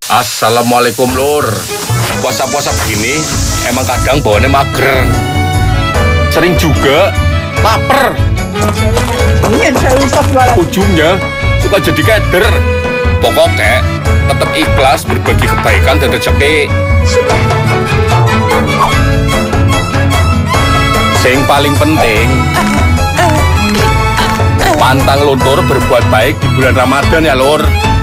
Assalamualaikum Lur. Puasa-puasa begini emang kadang bawaannya mager. Sering juga lapar. Ujungnya suka jadi keder. Pokoknya tetap ikhlas berbagi kebaikan dan rezeki. Yang paling penting pantang luntur berbuat baik di bulan Ramadan ya Lur.